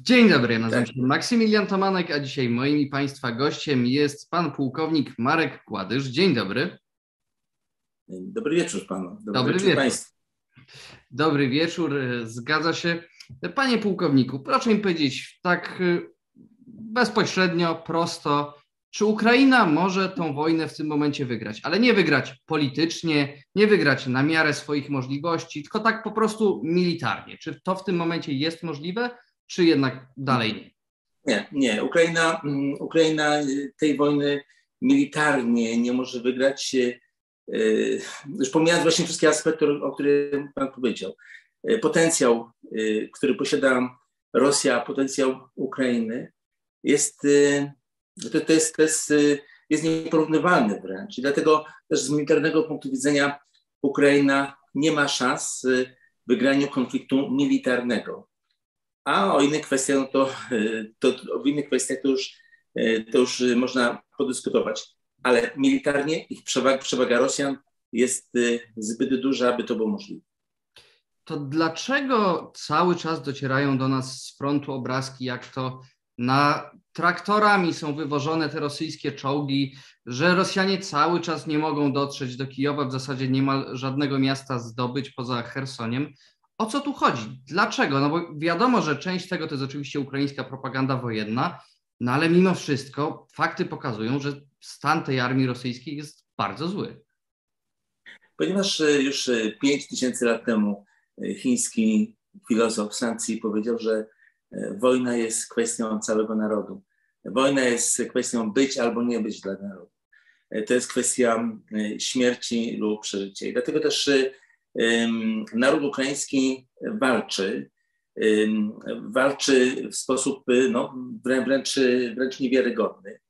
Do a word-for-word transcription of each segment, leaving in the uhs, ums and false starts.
Dzień dobry, ja nazywam Tak. się Maksymilian Tomanek, a dzisiaj moim i Państwa gościem jest pan pułkownik Marek Kładysz. Dzień dobry. Dobry wieczór panu. Dobry, Dobry wieczór, wieczór. państwu. Dobry wieczór, zgadza się. Panie pułkowniku, proszę mi powiedzieć tak bezpośrednio, prosto, czy Ukraina może tą wojnę w tym momencie wygrać? Ale nie wygrać politycznie, nie wygrać na miarę swoich możliwości, tylko tak po prostu militarnie. Czy to w tym momencie jest możliwe, czy jednak dalej nie? Nie, nie. Ukraina, Ukraina tej wojny militarnie nie może wygrać. Już pomijając właśnie wszystkie aspekty, o których pan powiedział. Potencjał, który posiada Rosja, potencjał Ukrainy jest, to, to jest, to jest, jest nieporównywalny wręcz. I dlatego też z militarnego punktu widzenia Ukraina nie ma szans w wygraniu konfliktu militarnego. A o innych kwestiach, no to, to, o innych kwestiach to już, to już można podyskutować. Ale militarnie ich przewaga, przewaga Rosjan jest zbyt duża, aby to było możliwe. To dlaczego cały czas docierają do nas z frontu obrazki, jak to na traktorami są wywożone te rosyjskie czołgi, że Rosjanie cały czas nie mogą dotrzeć do Kijowa, w zasadzie niemal żadnego miasta zdobyć poza Chersoniem? O co tu chodzi? Dlaczego? No bo wiadomo, że część tego to jest oczywiście ukraińska propaganda wojenna, no ale mimo wszystko fakty pokazują, że stan tej armii rosyjskiej jest bardzo zły. Ponieważ już pięć tysięcy lat temu chiński filozof Sun Tzu powiedział, że wojna jest kwestią całego narodu. Wojna jest kwestią być albo nie być dla narodu. To jest kwestia śmierci lub przeżycia. I dlatego też um, naród ukraiński walczy. Um, walczy w sposób no, wręcz, wręcz niewiarygodny.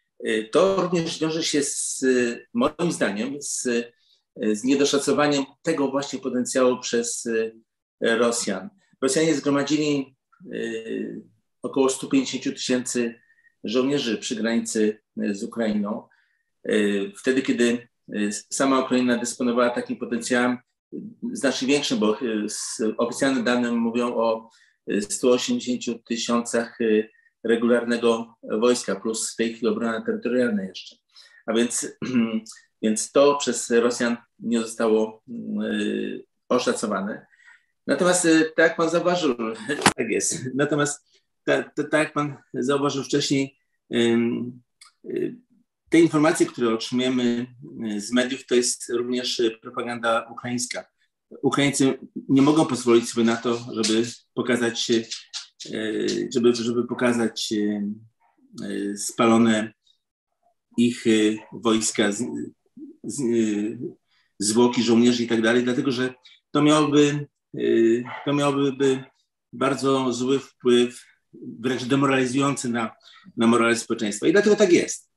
To również wiąże się z, moim zdaniem z, z niedoszacowaniem tego właśnie potencjału przez Rosjan. Rosjanie zgromadzili y, około sto pięćdziesiąt tysięcy żołnierzy przy granicy z Ukrainą. Y, wtedy, kiedy sama Ukraina dysponowała takim potencjałem znacznie większym, bo y, oficjalne dane mówią o stu osiemdziesięciu tysiącach y, regularnego wojska, plus w tej chwili obrona terytorialna jeszcze. A więc, więc to przez Rosjan nie zostało y, oszacowane. Natomiast tak jak pan zauważył, tak jest. Natomiast tak, tak jak pan zauważył wcześniej, te informacje, które otrzymujemy z mediów, to jest również propaganda ukraińska. Ukraińcy nie mogą pozwolić sobie na to, żeby pokazać, żeby, żeby pokazać spalone ich wojska, z, zwłoki żołnierzy i tak dalej, dlatego że to miałoby to miałoby bardzo zły wpływ, wręcz demoralizujący na, na morale społeczeństwa. I dlatego tak jest.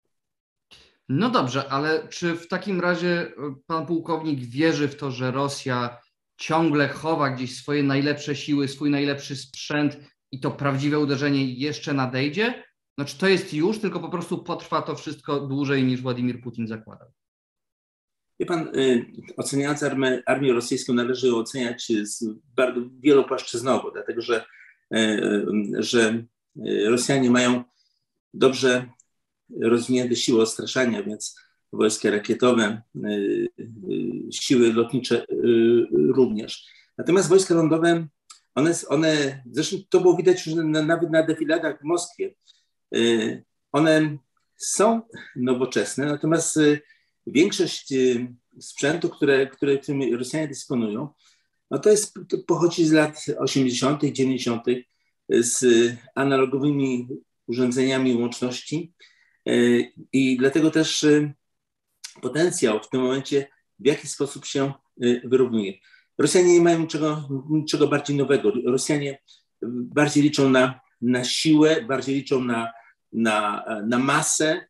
No dobrze, ale czy w takim razie pan pułkownik wierzy w to, że Rosja ciągle chowa gdzieś swoje najlepsze siły, swój najlepszy sprzęt i to prawdziwe uderzenie jeszcze nadejdzie? No czy to jest już, tylko po prostu potrwa to wszystko dłużej niż Władimir Putin zakładał? Wie pan, oceniając armię, armię rosyjską należy oceniać z bardzo wielopłaszczyznowo, dlatego że, że Rosjanie mają dobrze rozwinięte siły odstraszania, więc wojska rakietowe, siły lotnicze również. Natomiast wojska lądowe, one, one zresztą to było widać już na, nawet na defiladach w Moskwie, one są nowoczesne, natomiast większość sprzętu, które, które, którym Rosjanie dysponują, no to, jest, to pochodzi z lat osiemdziesiątych, dziewięćdziesiątych z analogowymi urządzeniami łączności i dlatego też potencjał w tym momencie w jaki sposób się wyrównuje. Rosjanie nie mają niczego, niczego bardziej nowego. Rosjanie bardziej liczą na, na siłę, bardziej liczą na, na, na masę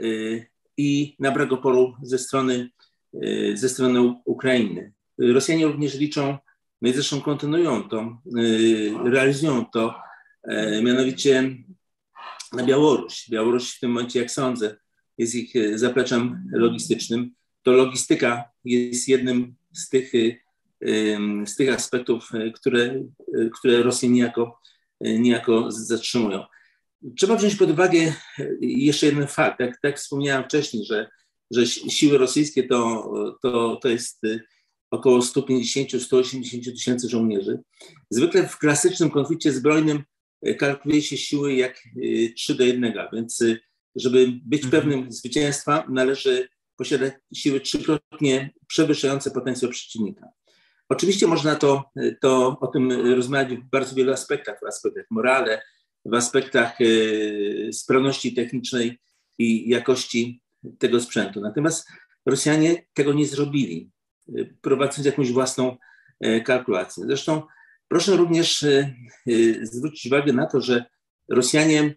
i na brak oporu ze strony, ze strony Ukrainy. Rosjanie również liczą, no i zresztą kontynuują to, realizują to, mianowicie na Białoruś. Białoruś w tym momencie, jak sądzę, jest ich zapleczem logistycznym. To logistyka jest jednym z tych, z tych aspektów, które, które Rosję niejako niejako zatrzymują. Trzeba wziąć pod uwagę jeszcze jeden fakt. Jak, tak wspomniałem wcześniej, że, że siły rosyjskie to, to, to jest około sto pięćdziesiąt do stu osiemdziesięciu tysięcy żołnierzy. Zwykle w klasycznym konflikcie zbrojnym kalkuluje się siły jak trzy do jednego, więc żeby być pewnym zwycięstwa, należy posiadać siły trzykrotnie przewyższające potencjał przeciwnika. Oczywiście można to, to o tym rozmawiać w bardzo wielu aspektach, w aspektach morale, w aspektach sprawności technicznej i jakości tego sprzętu. Natomiast Rosjanie tego nie zrobili, prowadząc jakąś własną kalkulację. Zresztą proszę również zwrócić uwagę na to, że Rosjanie,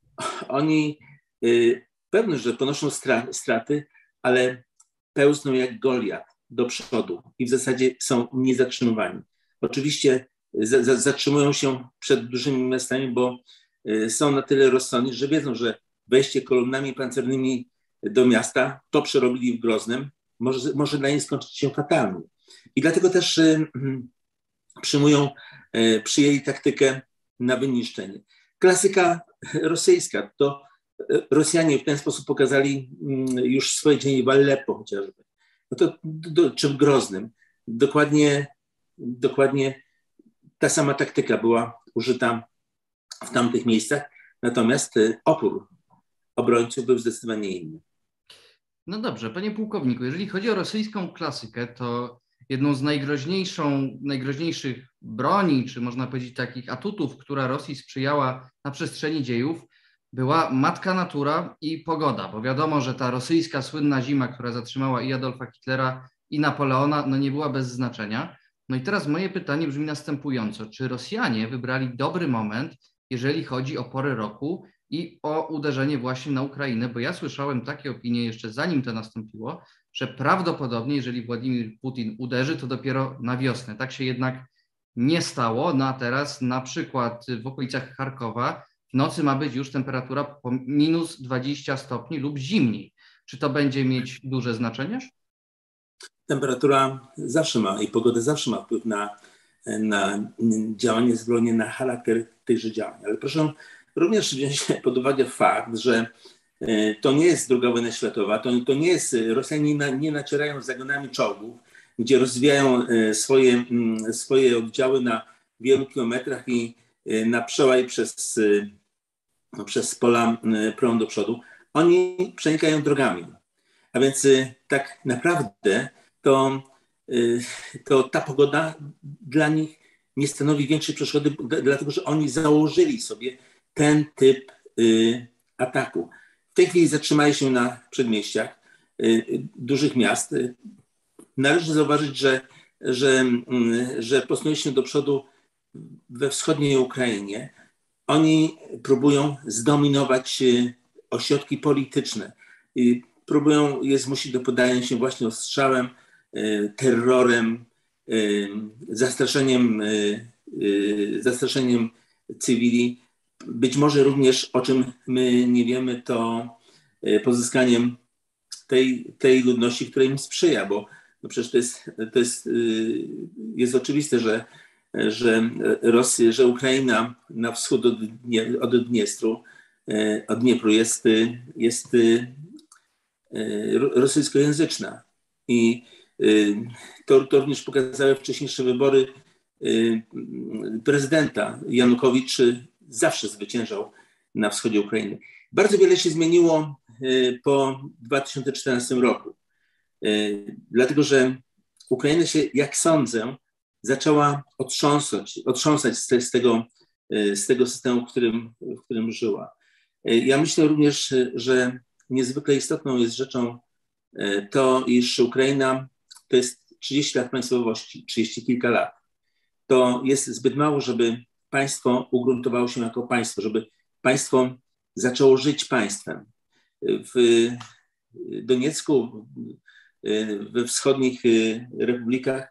oni pewnie, że ponoszą straty, ale pełzną jak Goliat do przodu i w zasadzie są niezatrzymywani. Oczywiście za, za, zatrzymują się przed dużymi miastami, bo są na tyle rozsądni, że wiedzą, że wejście kolumnami pancernymi do miasta, to przerobili w Groznem, może, może dla nich skończyć się fatalnie. I dlatego też y, przyjmują, y, przyjęli taktykę na wyniszczenie. Klasyka rosyjska, to Rosjanie w ten sposób pokazali y, już swoje dzień w Aleppo chociażby, no to, do, czy w Groznym. Dokładnie, dokładnie ta sama taktyka była użyta w tamtych miejscach, natomiast y, opór obrońców był zdecydowanie inny. No dobrze, panie pułkowniku, jeżeli chodzi o rosyjską klasykę, to jedną z najgroźniejszą, najgroźniejszych broni, czy można powiedzieć takich atutów, która Rosji sprzyjała na przestrzeni dziejów, była matka natura i pogoda, bo wiadomo, że ta rosyjska słynna zima, która zatrzymała i Adolfa Hitlera, i Napoleona, no nie była bez znaczenia. No i teraz moje pytanie brzmi następująco. Czy Rosjanie wybrali dobry moment, jeżeli chodzi o porę roku i o uderzenie właśnie na Ukrainę? Bo ja słyszałem takie opinie jeszcze zanim to nastąpiło, że prawdopodobnie, jeżeli Władimir Putin uderzy, to dopiero na wiosnę. Tak się jednak nie stało. No a teraz na przykład w okolicach Charkowa w nocy ma być już temperatura po minus dwadzieścia stopni lub zimniej. Czy to będzie mieć duże znaczenie? Temperatura zawsze ma i pogoda zawsze ma wpływ na, na działanie zbrojne, na charakter tychże działań. Ale proszę również wziąć pod uwagę fakt, że to nie jest druga wojna światowa, to, to nie jest, Rosjanie nie, nie nacierają zagonami czołgów, gdzie rozwijają swoje, swoje oddziały na wielu kilometrach i na przełaj przez, no, przez pola prą do przodu. Oni przenikają drogami. A więc tak naprawdę to, to ta pogoda dla nich nie stanowi większej przeszkody, dlatego że oni założyli sobie ten typ ataku. W tej chwili zatrzymali się na przedmieściach dużych miast. Należy zauważyć, że, że, że posunęli się do przodu we wschodniej Ukrainie. Oni próbują zdominować ośrodki polityczne. Próbują je zmusić do poddania się właśnie ostrzałem, terrorem, zastraszeniem, zastraszeniem cywili. Być może również, o czym my nie wiemy, to pozyskaniem tej, tej ludności, która im sprzyja, bo no przecież to jest, to jest, jest oczywiste, że, że, Rosja, że Ukraina na wschód od, od Dniestru, od Dniepru jest, jest rosyjskojęzyczna. I to, to również pokazały wcześniejsze wybory prezydenta. Janukowicz zawsze zwyciężał na wschodzie Ukrainy. Bardzo wiele się zmieniło po dwa tysiące czternastym roku. Dlatego, że Ukraina się, jak sądzę, zaczęła otrząsać, otrząsać z, te, z, tego, z tego systemu, w którym, w którym żyła. Ja myślę również, że niezwykle istotną jest rzeczą to, iż Ukraina to jest trzydzieści lat państwowości, trzydzieści kilka lat. To jest zbyt mało, żeby państwo ugruntowało się jako państwo, żeby państwo zaczęło żyć państwem. W Doniecku, we wschodnich republikach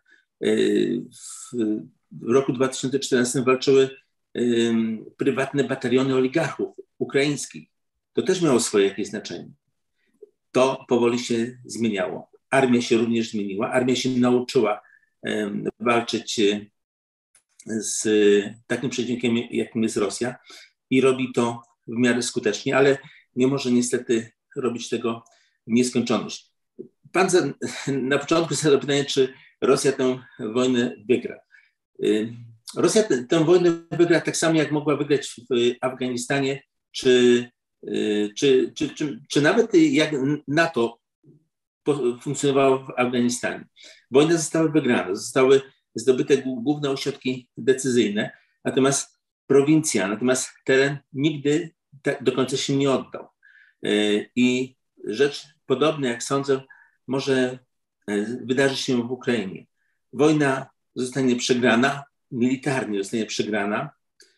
w roku dwa tysiące czternastym walczyły prywatne bataliony oligarchów ukraińskich. To też miało swoje jakieś znaczenie. To powoli się zmieniało. Armia się również zmieniła. Armia się nauczyła walczyć z takim przeciwnikiem, jakim jest Rosja i robi to w miarę skutecznie, ale nie może niestety robić tego w nieskończoność. Pan za, na początku zadał pytanie, czy Rosja tę wojnę wygra. Rosja tę, tę wojnę wygra tak samo, jak mogła wygrać w Afganistanie, czy, czy, czy, czy, czy nawet jak NATO funkcjonowało w Afganistanie. Wojna została wygrana, zostały zdobyte główne ośrodki decyzyjne, natomiast prowincja, natomiast teren nigdy tak do końca się nie oddał. I rzecz podobna, jak sądzę, może wydarzyć się w Ukrainie. Wojna zostanie przegrana, militarnie zostanie przegrana,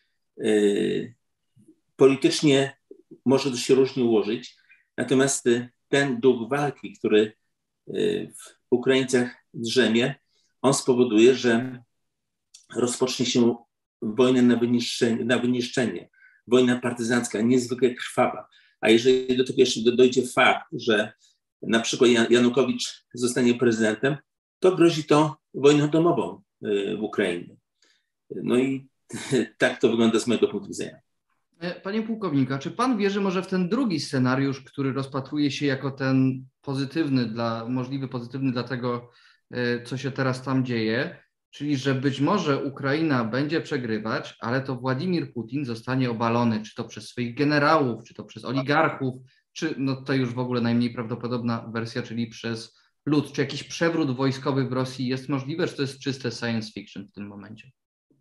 politycznie może to się różnie ułożyć, natomiast ten duch walki, który w Ukraińcach drzemie, on spowoduje, że rozpocznie się wojna na wyniszczenie, na wyniszczenie, wojna partyzancka, niezwykle krwawa. A jeżeli do tego jeszcze dojdzie fakt, że na przykład Janukowicz zostanie prezydentem, to grozi to wojną domową w Ukrainie. No i tak to wygląda z mojego punktu widzenia. Panie pułkowniku, a czy pan wierzy może w ten drugi scenariusz, który rozpatruje się jako ten pozytywny, dla, możliwy pozytywny dla tego, co się teraz tam dzieje, czyli że być może Ukraina będzie przegrywać, ale to Władimir Putin zostanie obalony, czy to przez swoich generałów, czy to przez oligarchów, czy no to już w ogóle najmniej prawdopodobna wersja, czyli przez lud. Czy jakiś przewrót wojskowy w Rosji jest możliwy, czy to jest czyste science fiction w tym momencie?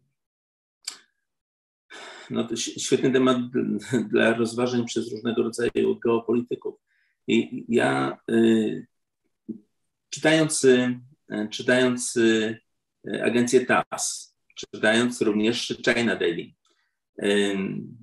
No to świetny temat dla rozważań przez różnego rodzaju geopolityków. I ja y, czytając, y, czytając y, agencję T A S S, czytając również China Daily, y,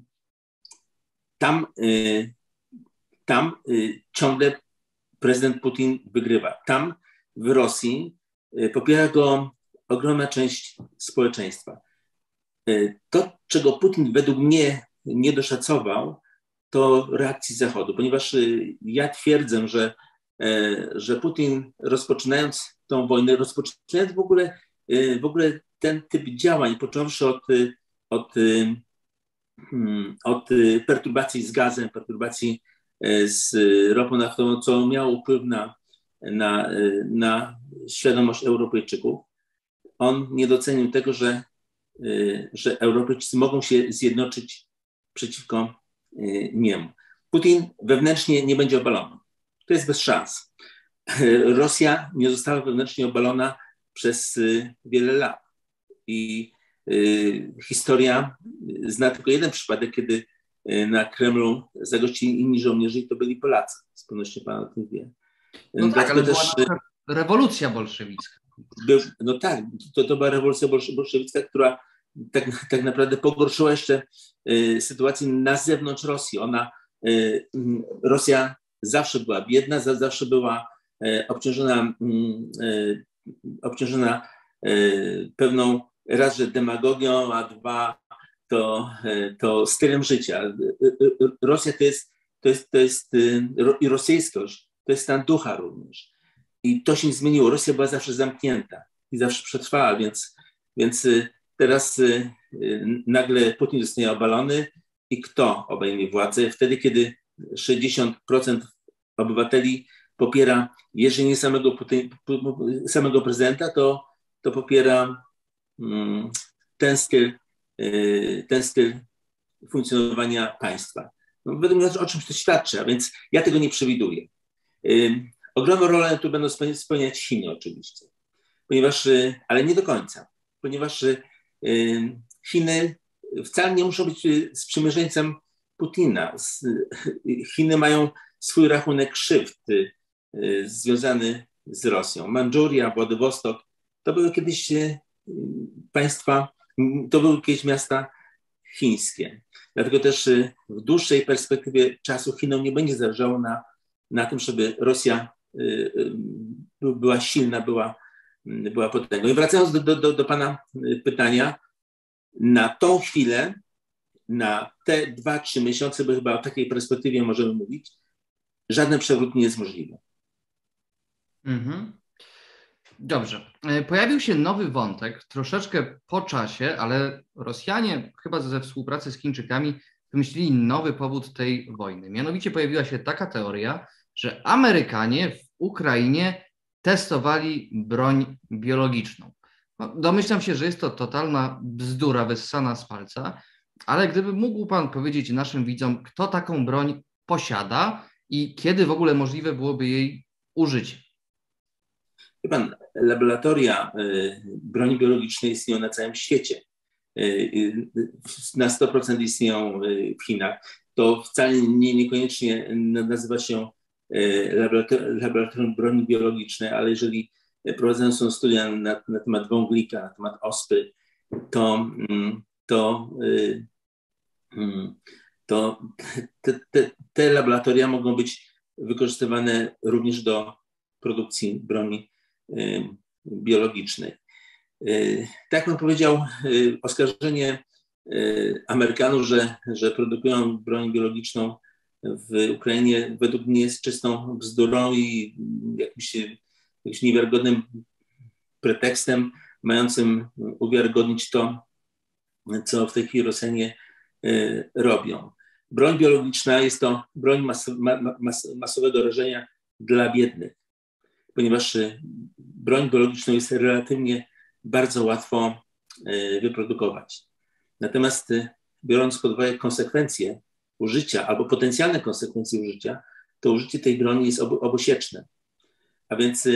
tam, y, tam y, ciągle prezydent Putin wygrywa. Tam w Rosji y, popiera go ogromna część społeczeństwa. To, czego Putin według mnie nie doszacował, to reakcji Zachodu, ponieważ ja twierdzę, że, że Putin rozpoczynając tą wojnę, rozpoczynając w ogóle, w ogóle ten typ działań, począwszy od, od, od perturbacji z gazem, perturbacji z ropą naftową, co miało wpływ na, na, na świadomość Europejczyków, on nie docenił tego, że że Europejczycy mogą się zjednoczyć przeciwko niemu. Putin wewnętrznie nie będzie obalony. To jest bez szans. Rosja nie została wewnętrznie obalona przez wiele lat. I historia zna tylko jeden przypadek, kiedy na Kremlu zagościli inni żołnierze i to byli Polacy. Z pewnością pan o tym wie. No tak, ale też była rewolucja bolszewicka. Był, no tak, to, to była rewolucja bolszewicka, która tak, tak naprawdę pogorszyła jeszcze y, sytuację na zewnątrz Rosji. Ona, y, Rosja zawsze była biedna, za, zawsze była y, obciążona, y, obciążona y, pewną raz, że demagogią, a dwa to, y, to stylem życia. Y, y, Rosja to jest, to jest, to jest y, i rosyjskość, to jest stan ducha również. I to się nie zmieniło. Rosja była zawsze zamknięta i zawsze przetrwała, więc, więc teraz nagle Putin zostanie obalony i kto obejmie władzę? Wtedy, kiedy sześćdziesiąt procent obywateli popiera, jeżeli nie samego, Putin, samego prezydenta, to, to popiera ten styl, ten styl funkcjonowania państwa. No, według mnie o czymś to świadczy, a więc ja tego nie przewiduję. Ogromną rolę tu będą spełniać Chiny oczywiście, ponieważ, ale nie do końca, ponieważ Chiny wcale nie muszą być sprzymierzeńcem Putina. Chiny mają swój rachunek krzywd związany z Rosją. Mandżuria, Władywostok, to były kiedyś państwa, to były kiedyś miasta chińskie. Dlatego też w dłuższej perspektywie czasu Chinom nie będzie zależało na, na tym, żeby Rosja była silna, była, była potęgą. I wracając do, do, do pana pytania, na tą chwilę, na te dwa, trzy miesiące, bo chyba o takiej perspektywie możemy mówić, żaden przewrót nie jest możliwy. Mhm. Dobrze. Pojawił się nowy wątek, troszeczkę po czasie, ale Rosjanie chyba ze współpracy z Chińczykami wymyślili nowy powód tej wojny. Mianowicie pojawiła się taka teoria, że Amerykanie w Ukrainie testowali broń biologiczną. No, domyślam się, że jest to totalna bzdura wyssana z palca, ale gdyby mógł pan powiedzieć naszym widzom, kto taką broń posiada i kiedy w ogóle możliwe byłoby jej użycie? Wie pan, laboratoria broni biologicznej istnieją na całym świecie. Na sto procent istnieją w Chinach. To wcale nie, niekoniecznie nazywa się laboratorium broni biologicznej, ale jeżeli prowadzone są studia na, na temat wąglika, na temat ospy, to, to, to te, te, te laboratoria mogą być wykorzystywane również do produkcji broni biologicznej. Tak jak pan powiedział, oskarżenie Amerykanów, że, że produkują broń biologiczną w Ukrainie, według mnie jest czystą bzdurą i jakimś, jakimś niewiarygodnym pretekstem mającym uwiarygodnić to, co w tej chwili Rosjanie robią. Broń biologiczna jest to broń mas, mas, masowego rażenia dla biednych, ponieważ broń biologiczną jest relatywnie bardzo łatwo wyprodukować. Natomiast biorąc pod uwagę konsekwencje użycia albo potencjalne konsekwencje użycia, to użycie tej broni jest obo, obosieczne. A więc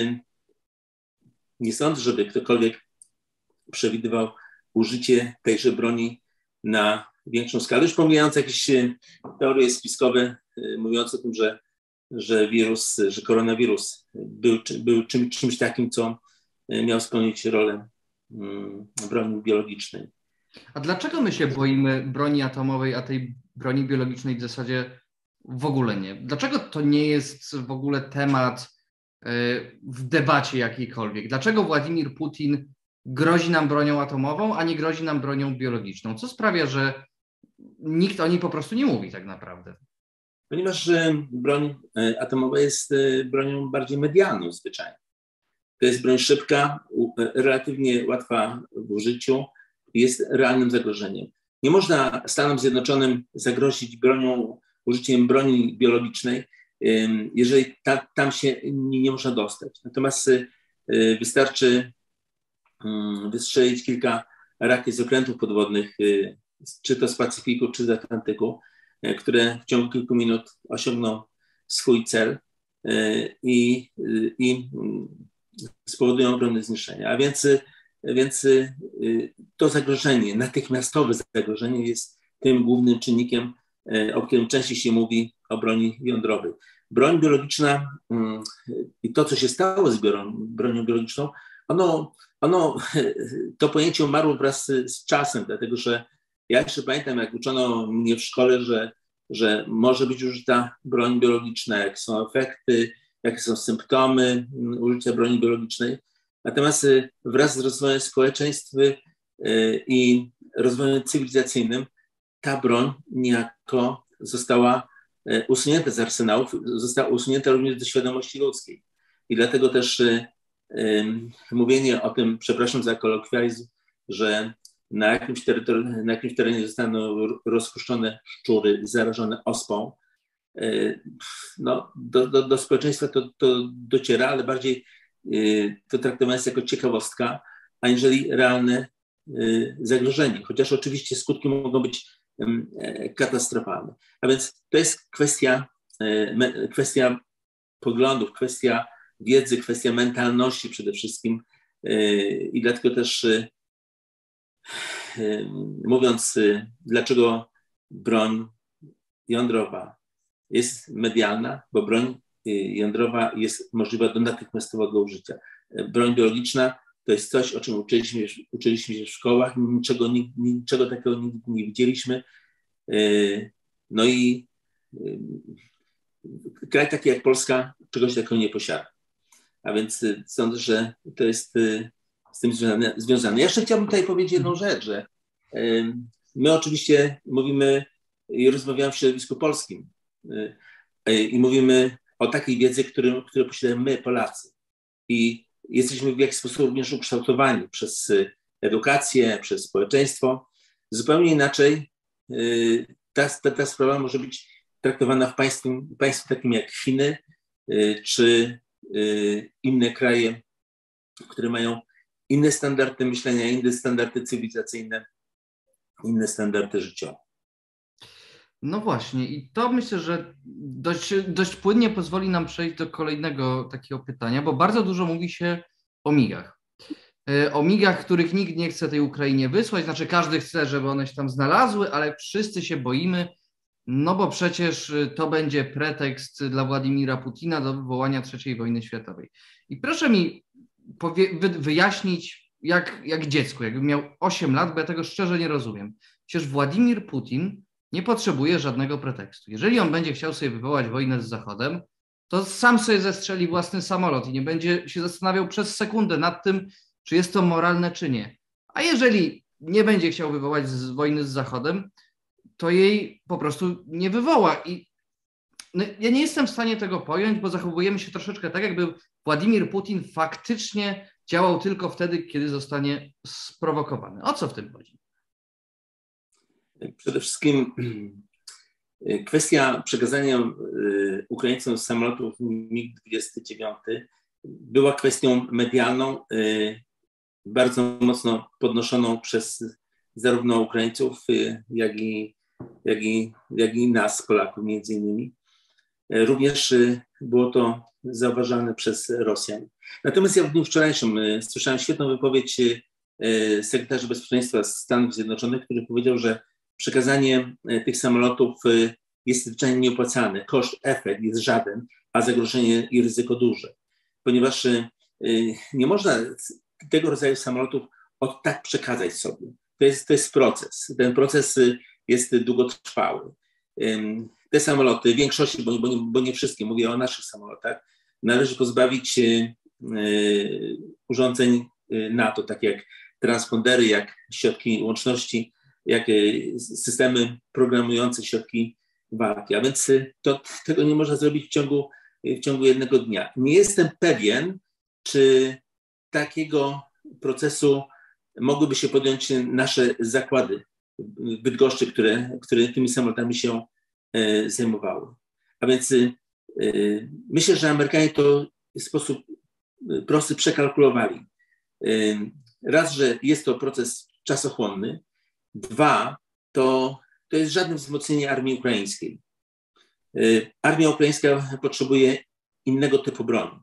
nie sądzę, żeby ktokolwiek przewidywał użycie tejże broni na większą skalę. Już pomijając jakieś teorie spiskowe mówiące o tym, że, że wirus, że koronawirus był, był czym, czymś takim, co miał spełnić rolę mm, broni biologicznej. A dlaczego my się boimy broni atomowej, a tej broni biologicznej w zasadzie w ogóle nie? Dlaczego to nie jest w ogóle temat w debacie jakiejkolwiek? Dlaczego Władimir Putin grozi nam bronią atomową, a nie grozi nam bronią biologiczną? Co sprawia, że nikt o niej po prostu nie mówi tak naprawdę? Ponieważ broń atomowa jest bronią bardziej medialną zwyczajnie. To jest broń szybka, relatywnie łatwa w użyciu, jest realnym zagrożeniem. Nie można Stanom Zjednoczonym zagrozić bronią, użyciem broni biologicznej, jeżeli ta, tam się nie, nie można dostać. Natomiast wystarczy wystrzelić kilka rakiet z okrętów podwodnych, czy to z Pacyfiku, czy z Atlantyku, które w ciągu kilku minut osiągną swój cel i, i spowodują ogromne zniszczenia. A więc, więc to zagrożenie, natychmiastowe zagrożenie jest tym głównym czynnikiem, o którym częściej się mówi o broni jądrowej. Broń biologiczna i to, co się stało z bronią biologiczną, ono, ono, to pojęcie umarło wraz z czasem, dlatego że ja jeszcze pamiętam, jak uczono mnie w szkole, że, że może być użyta broń biologiczna, jakie są efekty, jakie są symptomy użycia broni biologicznej. Natomiast wraz z rozwojem społeczeństw i rozwojem cywilizacyjnym ta broń niejako została usunięta z arsenałów, została usunięta również ze świadomości ludzkiej. I dlatego też um, mówienie o tym, przepraszam za kolokwializm, że na jakimś, terytori- na jakimś terenie zostaną rozpuszczone szczury zarażone ospą, no, do, do, do społeczeństwa to, to dociera, ale bardziej to traktowane jest jako ciekawostka, aniżeli realne zagrożenie. Chociaż oczywiście skutki mogą być katastrofalne. A więc to jest kwestia, kwestia poglądów, kwestia wiedzy, kwestia mentalności przede wszystkim. I dlatego też mówiąc, dlaczego broń jądrowa jest medialna, bo broń jądrowa jest możliwa do natychmiastowego użycia. Broń biologiczna to jest coś, o czym uczyliśmy, uczyliśmy się w szkołach, niczego, niczego takiego nigdy nie widzieliśmy. No i kraj taki jak Polska czegoś takiego nie posiada. A więc sądzę, że to jest z tym związane. związane. Ja jeszcze chciałbym tutaj powiedzieć jedną rzecz, że my oczywiście mówimy i rozmawiamy w środowisku polskim i mówimy o takiej wiedzy, którą, którą posiadamy my, Polacy. I jesteśmy w jakiś sposób również ukształtowani przez edukację, przez społeczeństwo. Zupełnie inaczej ta, ta, ta sprawa może być traktowana w państwie, państwie takim jak Chiny czy inne kraje, które mają inne standardy myślenia, inne standardy cywilizacyjne, inne standardy życiowe. No właśnie, i to myślę, że dość, dość płynnie pozwoli nam przejść do kolejnego takiego pytania, bo bardzo dużo mówi się o migach. O migach, których nikt nie chce tej Ukrainie wysłać, znaczy każdy chce, żeby one się tam znalazły, ale wszyscy się boimy, no bo przecież to będzie pretekst dla Władimira Putina do wywołania trzeciej wojny światowej. I proszę mi powie, wy, wyjaśnić, jak, jak dziecku, jakbym miał osiem lat, bo ja tego szczerze nie rozumiem. Przecież Władimir Putin nie potrzebuje żadnego pretekstu. Jeżeli on będzie chciał sobie wywołać wojnę z Zachodem, to sam sobie zestrzeli własny samolot i nie będzie się zastanawiał przez sekundę nad tym, czy jest to moralne, czy nie. A jeżeli nie będzie chciał wywołać z wojny z Zachodem, to jej po prostu nie wywoła. I no, ja nie jestem w stanie tego pojąć, bo zachowujemy się troszeczkę tak, jakby Władimir Putin faktycznie działał tylko wtedy, kiedy zostanie sprowokowany. O co w tym chodzi? Przede wszystkim kwestia przekazania Ukraińcom samolotów mig dwadzieścia dziewięć była kwestią medialną, bardzo mocno podnoszoną przez zarówno Ukraińców, jak i, jak i, jak i nas, Polaków między innymi. Również było to zauważane przez Rosjan. Natomiast ja w dniu wczorajszym słyszałem świetną wypowiedź sekretarza bezpieczeństwa Stanów Zjednoczonych, który powiedział, że przekazanie tych samolotów jest zwyczajnie nieopłacalne. Koszt, efekt jest żaden, a zagrożenie i ryzyko duże. Ponieważ nie można tego rodzaju samolotów od tak przekazać sobie. To jest, to jest proces. Ten proces jest długotrwały. Te samoloty, w większości, bo nie, bo, nie, bo nie wszystkie, mówię o naszych samolotach, należy pozbawić urządzeń NATO, takie jak transpondery, jak środki łączności, jak systemy programujące środki walki. A więc to, tego nie można zrobić w ciągu, w ciągu jednego dnia. Nie jestem pewien, czy takiego procesu mogłyby się podjąć nasze zakłady w Bydgoszczy, które, które tymi samolotami się zajmowały. A więc myślę, że Amerykanie to w sposób prosty przekalkulowali. Raz, że jest to proces czasochłonny. Dwa, to, to jest żadne wzmocnienie armii ukraińskiej. Armia ukraińska potrzebuje innego typu broni.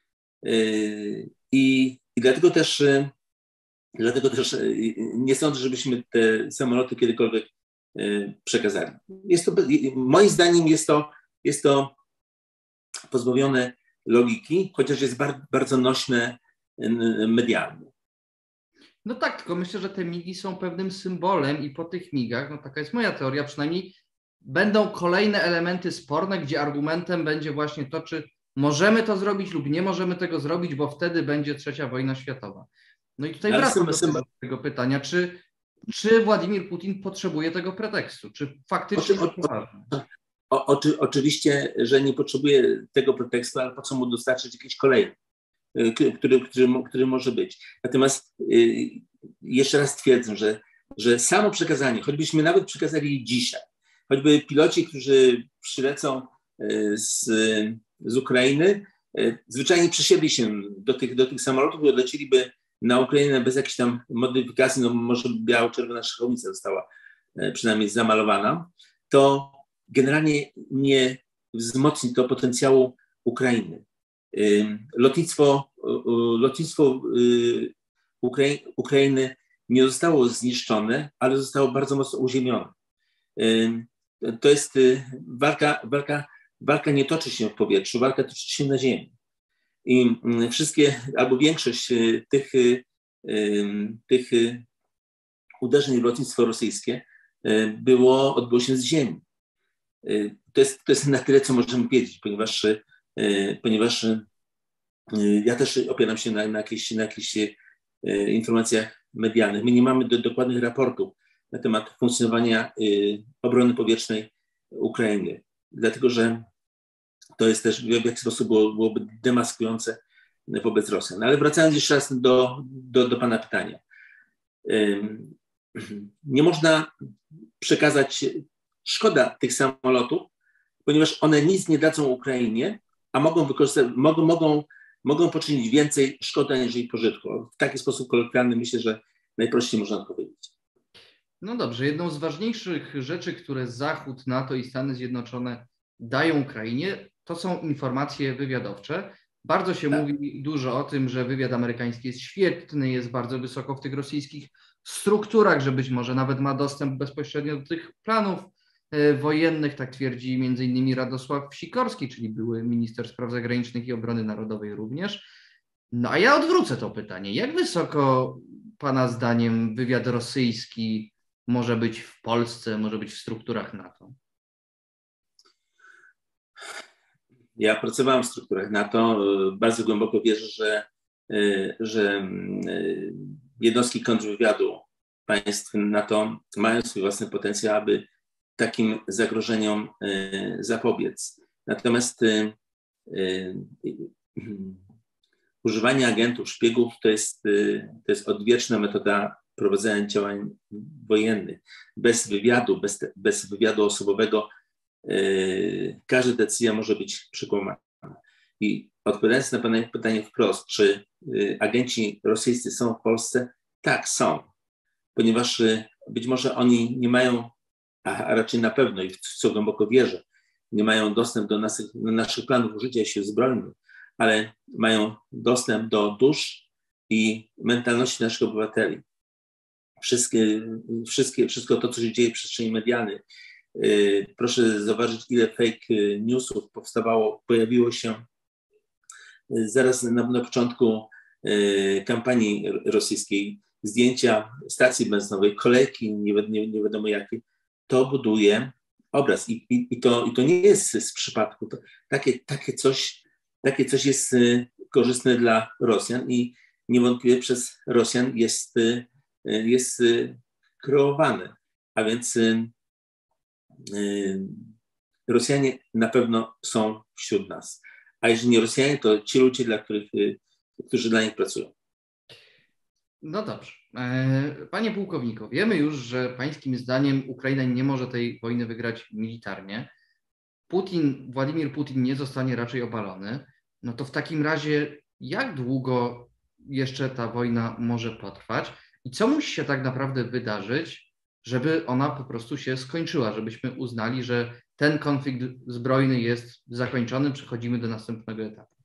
I, i dlatego też dlatego też nie sądzę, żebyśmy te samoloty kiedykolwiek przekazali. Jest to, moim zdaniem jest to, jest to pozbawione logiki, chociaż jest bardzo, bardzo nośne medialnie. No tak, tylko myślę, że te migi są pewnym symbolem i po tych migach, no taka jest moja teoria przynajmniej, będą kolejne elementy sporne, gdzie argumentem będzie właśnie to, czy możemy to zrobić lub nie możemy tego zrobić, bo wtedy będzie trzecia wojna światowa. No i tutaj Ale wracam sym, do tego, tego pytania, czy, czy Władimir Putin potrzebuje tego pretekstu, czy faktycznie oczy, jest to ważne? O, oczy, oczywiście, że nie potrzebuje tego pretekstu, ale po co mu dostarczyć jakiś kolejny, który, który, który może być. Natomiast y, jeszcze raz twierdzę, że, że samo przekazanie, choćbyśmy nawet przekazali dzisiaj, choćby piloci, którzy przylecą y, z, z Ukrainy, y, zwyczajnie przesiedli się do tych, do tych samolotów i odleciliby na Ukrainę bez jakichś tam modyfikacji, no może biało-czerwona szachownica została y, przynajmniej zamalowana, to generalnie nie wzmocni to potencjału Ukrainy. Lotnictwo, lotnictwo Ukrainy nie zostało zniszczone, ale zostało bardzo mocno uziemione. To jest walka, walka, walka nie toczy się w powietrzu, walka toczy się na ziemi. I wszystkie, albo większość tych, tych uderzeń w lotnictwo rosyjskie było, odbyło się z ziemi. To jest, to jest na tyle, co możemy wiedzieć, ponieważ, ponieważ ja też opieram się na, na jakichś na jakichś informacjach medialnych. My nie mamy do, dokładnych raportów na temat funkcjonowania obrony powietrznej Ukrainy, dlatego że to jest też w jakiś sposób było, byłoby demaskujące wobec Rosjan. Ale wracając jeszcze raz do, do, do pana pytania. Nie można przekazać, szkoda tych samolotów, ponieważ one nic nie dadzą Ukrainie, a mogą wykorzystać, mogą, mogą, mogą poczynić więcej szkody, aniżeli pożytku. W taki sposób kolokwialny myślę, że najprościej można odpowiedzieć. No dobrze, jedną z ważniejszych rzeczy, które Zachód, NATO i Stany Zjednoczone dają Ukrainie, to są informacje wywiadowcze. Bardzo się tak. mówi dużo o tym, że wywiad amerykański jest świetny, jest bardzo wysoko w tych rosyjskich strukturach, że być może nawet ma dostęp bezpośrednio do tych planów wojennych, tak twierdzi między innymi Radosław Sikorski, czyli były minister spraw zagranicznych i obrony narodowej również. No a ja odwrócę to pytanie. Jak wysoko pana zdaniem wywiad rosyjski może być w Polsce, może być w strukturach NATO? Ja pracowałem w strukturach NATO. Bardzo głęboko wierzę, że, że jednostki kontrwywiadu państw NATO mają swój własny potencjał, aby takim zagrożeniom zapobiec. Natomiast używanie agentów, szpiegów to jest, to jest odwieczna metoda prowadzenia działań wojennych. Bez wywiadu, bez, bez wywiadu osobowego yy, każda decyzja może być przekłamana. I odpowiadając na pana pytanie wprost, czy yy, agenci rosyjscy są w Polsce? Tak, są. Ponieważ yy, być może oni nie mają, a, a raczej na pewno i w co głęboko wierzę, nie mają dostęp do naszych, do naszych planów użycia sił zbrojnych, ale mają dostęp do dusz i mentalności naszych obywateli. Wszystkie, wszystkie, wszystko to, co się dzieje w przestrzeni medialnej. Yy, proszę zauważyć, ile fake newsów powstawało, pojawiło się zaraz na, na początku yy, kampanii rosyjskiej. Zdjęcia stacji benzynowej, kolejki, nie, nie, nie wiadomo jakie. To buduje obraz i, i, i, to, i to nie jest z przypadku. To, takie, takie, coś, takie coś jest y, korzystne dla Rosjan i niewątpliwie przez Rosjan jest y, jest kreowany. A więc y, y, Rosjanie na pewno są wśród nas. A jeżeli nie Rosjanie, to ci ludzie, dla których, y, którzy dla nich pracują. No dobrze. Panie pułkowniku, wiemy już, że pańskim zdaniem Ukraina nie może tej wojny wygrać militarnie. Putin, Władimir Putin nie zostanie raczej obalony. No to w takim razie jak długo jeszcze ta wojna może potrwać? I co musi się tak naprawdę wydarzyć, żeby ona po prostu się skończyła, żebyśmy uznali, że ten konflikt zbrojny jest zakończony, przechodzimy do następnego etapu?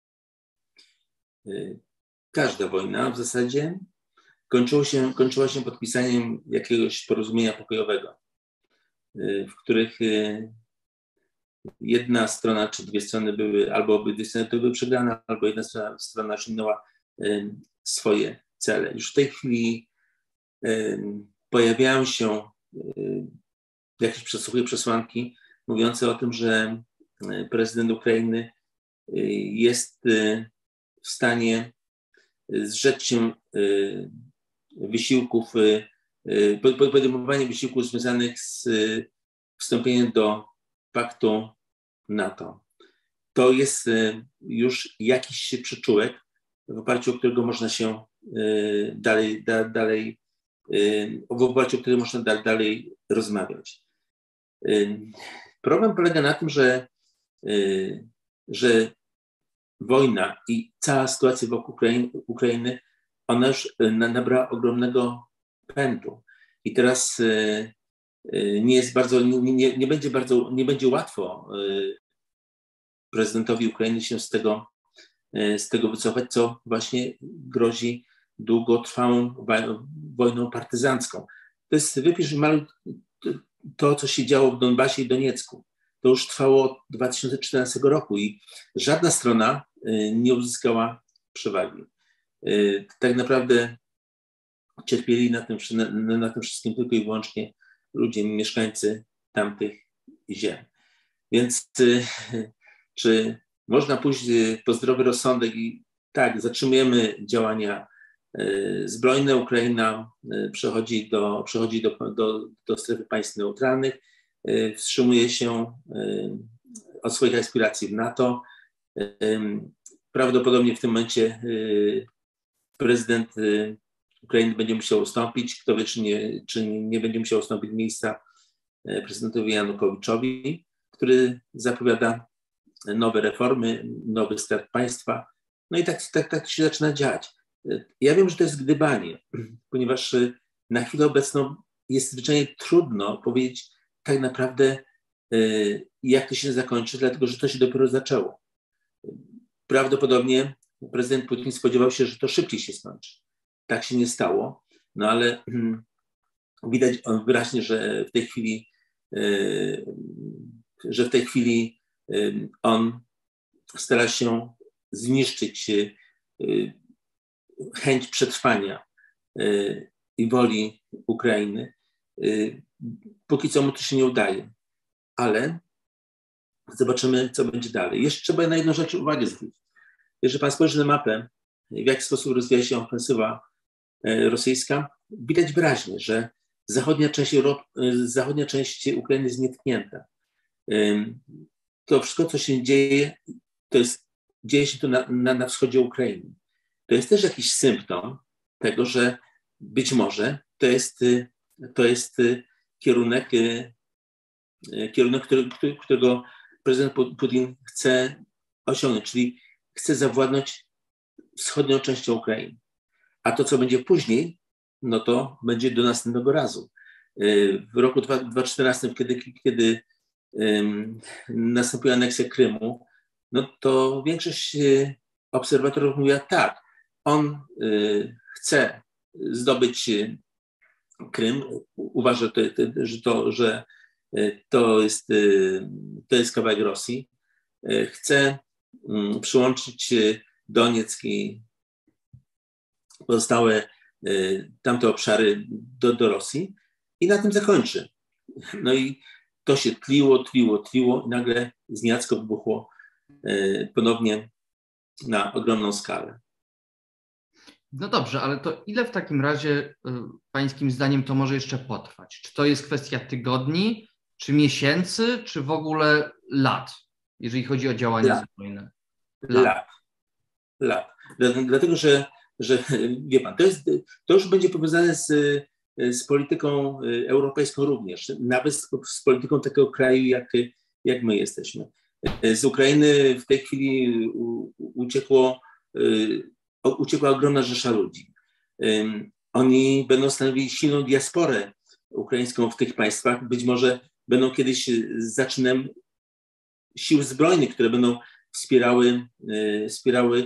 Każda wojna w zasadzie kończyła się, kończyła się podpisaniem jakiegoś porozumienia pokojowego, w których jedna strona czy dwie strony były, albo obydwie strony były przegrane, albo jedna strona, strona osiągnęła swoje cele. Już w tej chwili y, pojawiają się y, jakieś przesłuchy, przesłanki mówiące o tym, że y, prezydent Ukrainy y, jest y, w stanie zrzec się y, wysiłków, y, y, podejmowania wysiłków związanych z y, wstąpieniem do paktu NATO. To jest y, już jakiś przyczółek, w oparciu o którego można się y, dalej, da, dalej y, w oparciu o którego można da, dalej rozmawiać. Y, problem polega na tym, że, y, że wojna i cała sytuacja wokół Ukrainy, Ukrainy ona już nabrała ogromnego pędu. I teraz y, y, nie jest bardzo, nie, nie, nie będzie bardzo, nie będzie łatwo y, prezydentowi Ukrainy się z tego z tego wycofać, co właśnie grozi długotrwałą wojną partyzancką. To jest, wypisz to, co się działo w Donbasie i Doniecku. To już trwało od dwa tysiące czternastego roku i żadna strona nie uzyskała przewagi. Tak naprawdę cierpieli na tym, na, na tym wszystkim tylko i wyłącznie ludzie, mieszkańcy tamtych ziem. Więc czy można pójść po zdrowy rozsądek i tak, zatrzymujemy działania zbrojne. Ukraina przechodzi do, przechodzi do, do, do strefy państw neutralnych, wstrzymuje się od swoich aspiracji w NATO. prawdopodobnie w tym momencie prezydent Ukrainy będzie musiał ustąpić. Kto wie, czy nie, czy nie będzie musiał ustąpić miejsca prezydentowi Janukowyczowi, który zapowiada nowe reformy, nowy start państwa. No i tak, tak, tak się zaczyna dziać. Ja wiem, że to jest gdybanie, ponieważ na chwilę obecną jest zwyczajnie trudno powiedzieć tak naprawdę, jak to się zakończy, dlatego że to się dopiero zaczęło. Prawdopodobnie prezydent Putin spodziewał się, że to szybciej się skończy. Tak się nie stało, no ale widać wyraźnie, że w tej chwili, że w tej chwili on stara się zniszczyć chęć przetrwania i woli Ukrainy. Póki co mu to się nie udaje, ale zobaczymy, co będzie dalej. Jeszcze trzeba na jedną rzecz uwagę zwrócić. Jeżeli pan spojrzy na mapę, w jaki sposób rozwija się ofensywa rosyjska, widać wyraźnie, że zachodnia część, Europy, zachodnia część Ukrainy jest nietknięta. To wszystko, co się dzieje, to jest, dzieje się tu na, na, na wschodzie Ukrainy. To jest też jakiś symptom tego, że być może to jest, to jest kierunek, kierunek który, którego prezydent Putin chce osiągnąć, czyli chce zawładnąć wschodnią częścią Ukrainy. A to, co będzie później, no to będzie do następnego razu. W roku dwa tysiące czternastym, kiedy, kiedy um, nastąpiła aneksja Krymu, no to większość obserwatorów mówiła tak, on y, chce zdobyć Krym, uważa, to, to, że, to, że to, jest, to jest kawałek Rosji, chce um, przyłączyć Donieck i pozostałe y, tamte obszary do, do Rosji i na tym zakończy. No i to się tliło, tliło, tliło i nagle zniacko wybuchło y, ponownie na ogromną skalę. No dobrze, ale to ile w takim razie y, pańskim zdaniem to może jeszcze potrwać? Czy to jest kwestia tygodni, czy miesięcy, czy w ogóle lat, jeżeli chodzi o działania zbrojne? Lat. Lat. Lat. Dlatego, że, że wie pan, to, jest, to już będzie powiązane z, z polityką europejską również, nawet z, z polityką takiego kraju, jak, jak my jesteśmy. Z Ukrainy w tej chwili u, uciekło, uciekła ogromna rzesza ludzi. Oni będą stanowili silną diasporę ukraińską w tych państwach. Być może będą kiedyś zaczynem sił zbrojnych, które będą wspierały, wspierały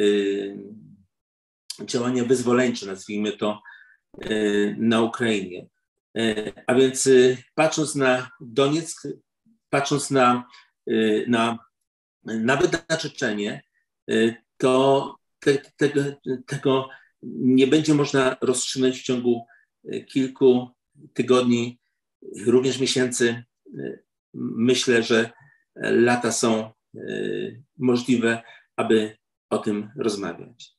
działania wyzwoleńcze, nazwijmy to, na Ukrainie. A więc patrząc na Donieck, patrząc na, na nawet na Czeczenię, to te, tego, tego nie będzie można rozstrzygnąć w ciągu kilku tygodni, również miesięcy. Myślę, że lata są możliwe, aby o tym rozmawiać.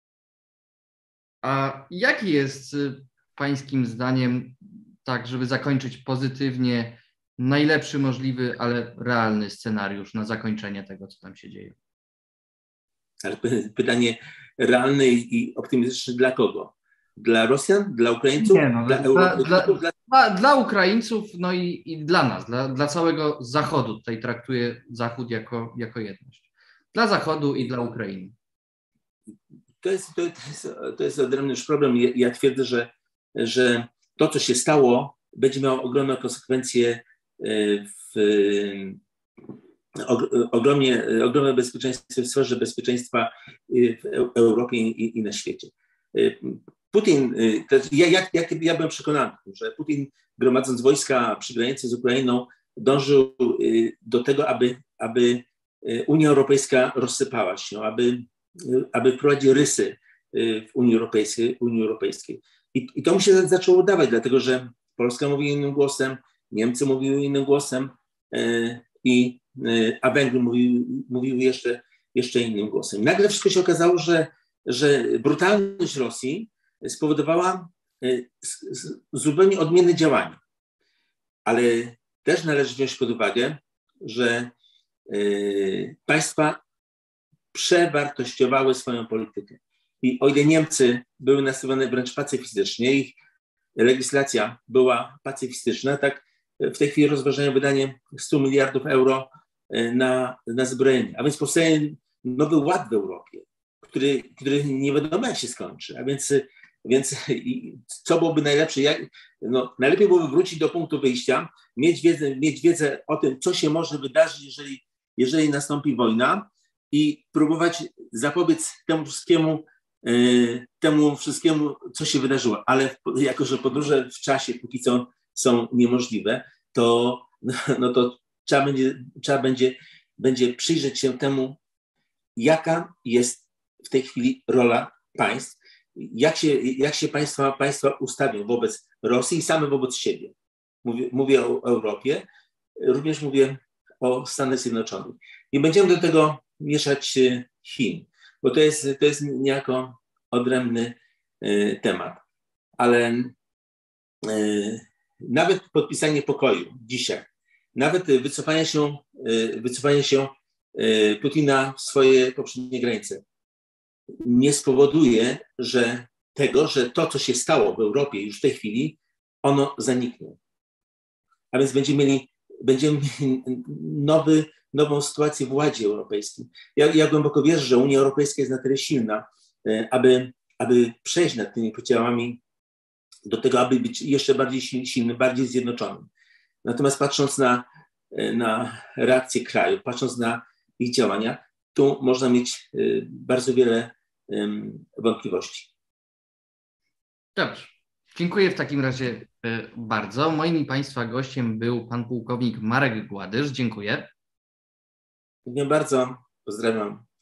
A jaki jest pańskim zdaniem, tak żeby zakończyć pozytywnie, najlepszy możliwy, ale realny scenariusz na zakończenie tego, co tam się dzieje? Ale pytanie realne i optymistyczne dla kogo? Dla Rosjan? Dla Ukraińców? Nie, no, dla, dla, Europejczyków? dla, dla, dla Ukraińców, no i, i dla nas, dla, dla całego Zachodu. Tutaj traktuję Zachód jako, jako jedność. Dla Zachodu i dla Ukrainy. To jest, to jest, to jest odrębny już problem. Ja, ja twierdzę, że, że to, co się stało, będzie miało ogromne konsekwencje w ogromnie, ogromne bezpieczeństwo w sferze bezpieczeństwa w Europie i, i na świecie. Putin, ja, ja, ja, ja byłem przekonany, że Putin, gromadząc wojska przy granicy z Ukrainą, dążył do tego, aby, aby Unia Europejska rozsypała się, aby, aby wprowadzić rysy w Unii Europejskiej. Unii Europejskiej. I, I to mu się zaczęło udawać, dlatego że Polska mówi innym głosem, Niemcy mówiły innym głosem, i, a Węgry mówiły, mówiły jeszcze, jeszcze innym głosem. Nagle wszystko się okazało, że, że brutalność Rosji spowodowała zupełnie odmienne działania. Ale też należy wziąć pod uwagę, że państwa przewartościowały swoją politykę. I o ile Niemcy były nastawione wręcz pacyfistycznie, ich legislacja była pacyfistyczna, tak w tej chwili rozważają wydanie stu miliardów euro na, na zbrojenie. A więc powstaje nowy ład w Europie, który, który nie wiadomo jak się skończy. A więc, więc co byłoby najlepsze? Jak, no, najlepiej byłoby wrócić do punktu wyjścia, mieć wiedzę, mieć wiedzę o tym, co się może wydarzyć, jeżeli, jeżeli nastąpi wojna i próbować zapobiec temu wszystkiemu, yy, temu wszystkiemu, co się wydarzyło. Ale jako, że podróże w czasie póki co są niemożliwe, to, no to trzeba będzie, trzeba będzie, będzie przyjrzeć się temu, jaka jest w tej chwili rola państw, jak się, jak się państwa, państwa ustawią wobec Rosji i same wobec siebie. Mówię, mówię o Europie, również mówię o Stanach Zjednoczonych. Nie będziemy do tego mieszać Chin, bo to jest, to jest niejako odrębny y, temat. Ale y, nawet podpisanie pokoju dzisiaj, nawet wycofanie się, y, wycofanie się y, Putina w swoje poprzednie granice nie spowoduje, że tego, że to, co się stało w Europie już w tej chwili, ono zaniknie. A więc będziemy mieli, będziemy mieli nowy, nową sytuację w Ładzie Europejskim. Ja, ja głęboko wierzę, że Unia Europejska jest na tyle silna, aby, aby przejść nad tymi podziałami do tego, aby być jeszcze bardziej silnym, bardziej zjednoczonym. Natomiast patrząc na, na reakcję kraju, patrząc na ich działania, tu można mieć bardzo wiele wątpliwości. Dobrze. Dziękuję w takim razie bardzo. Moim i Państwa gościem był pan pułkownik Marek Gładysz. Dziękuję. Dziękuję bardzo. Pozdrawiam.